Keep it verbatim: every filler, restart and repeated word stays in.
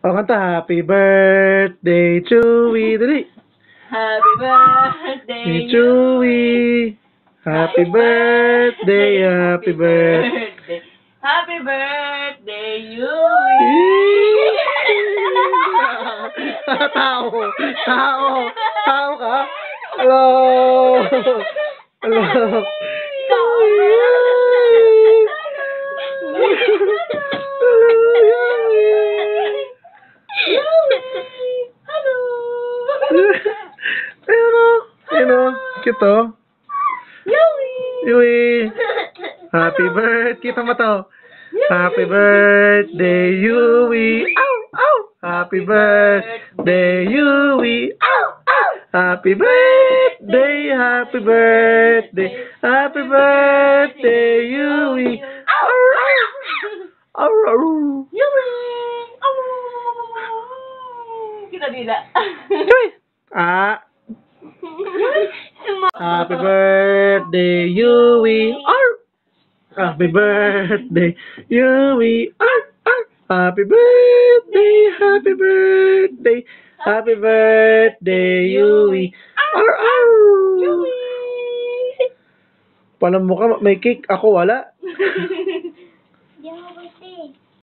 O, kanta. Happy birthday, Chewy. Dali. Happy birthday, Hey, Chewy. Happy birthday, happy birthday. Happy birthday, you. Tao. Tao. Tao ka? Hello. Hello. Ayun o. Ayun o. Cute o. Chewy. Happy birthday. Kita mo to. Happy birthday, Chewy. Ow, ow. Happy birthday, Chewy. Ow, ow. Happy birthday, happy birthday, happy birthday, Chewy. Ow, ow. Ow, ow. Chewy. Kita tidak. Chewy. Ah. Happy birthday, Chewy. Ow. Happy birthday, Chewy. Ow, ow. Happy birthday, happy birthday, happy birthday, Chewy. Ow, ow. Paano mo ka may cake? Ako wala.